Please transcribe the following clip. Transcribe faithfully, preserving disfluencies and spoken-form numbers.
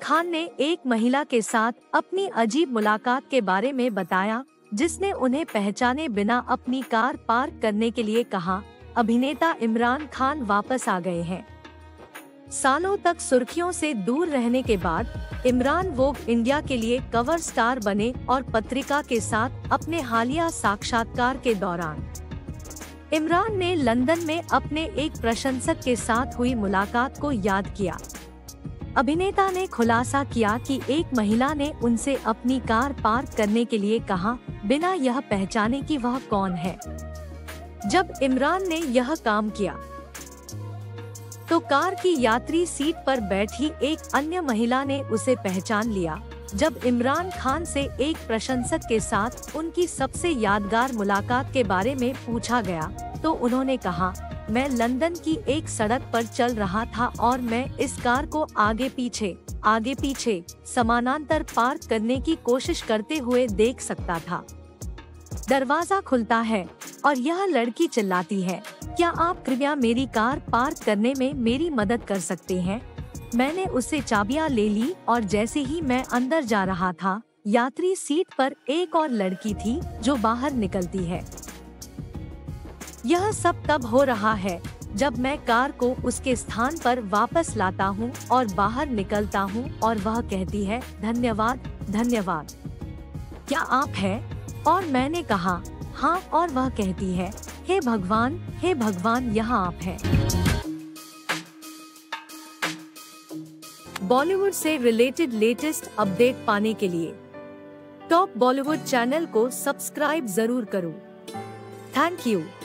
खान ने एक महिला के साथ अपनी अजीब मुलाकात के बारे में बताया, जिसने उन्हें पहचाने बिना अपनी कार पार्क करने के लिए कहा। अभिनेता इमरान खान वापस आ गए हैं। सालों तक सुर्खियों से दूर रहने के बाद इमरान वोग इंडिया के लिए कवर स्टार बने और पत्रिका के साथ अपने हालिया साक्षात्कार के दौरान इमरान ने लंदन में अपने एक प्रशंसक के साथ हुई मुलाकात को याद किया। अभिनेता ने खुलासा किया कि एक महिला ने उनसे अपनी कार पार्क करने के लिए कहा, बिना यह पहचाने कि वह कौन है। जब इमरान ने यह काम किया तो कार की यात्री सीट पर बैठी एक अन्य महिला ने उसे पहचान लिया। जब इमरान खान से एक प्रशंसक के साथ उनकी सबसे यादगार मुलाकात के बारे में पूछा गया तो उन्होंने कहा, मैं लंदन की एक सड़क पर चल रहा था और मैं इस कार को आगे पीछे आगे पीछे समानांतर पार्क करने की कोशिश करते हुए देख सकता था। दरवाजा खुलता है और यह लड़की चिल्लाती है, क्या आप कृपया मेरी कार पार्क करने में मेरी मदद कर सकते हैं? मैंने उससे चाबियां ले ली और जैसे ही मैं अंदर जा रहा था, यात्री सीट पर एक और लड़की थी जो बाहर निकलती है। यह सब तब हो रहा है जब मैं कार को उसके स्थान पर वापस लाता हूं और बाहर निकलता हूं और वह कहती है, धन्यवाद धन्यवाद, क्या आप हैं? और मैंने कहा, हाँ, और वह कहती है, हे भगवान हे भगवान यहाँ आप हैं। बॉलीवुड से रिलेटेड लेटेस्ट अपडेट पाने के लिए टॉप बॉलीवुड चैनल को सब्सक्राइब जरूर करो। Thank you.